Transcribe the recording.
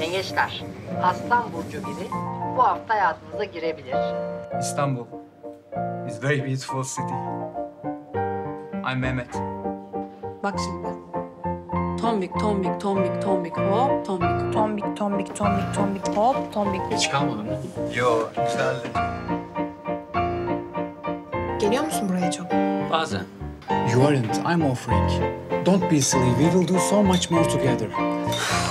gençler, Aslan Burcu biri bu hafta hayatınıza girebilir. Istanbul is very beautiful city. I'm Mehmet. Bak şimdi. Tombik, tombik, tombik, tombik, hop, tombik. Tombik, tombik, tombik, tombik, hop, tombik. Hiç kalmadı mı? Yo, güzeldi. Geliyor musun buraya çok? Bazen. You aren't. I'm offering. Don't be silly. We will do so much more together.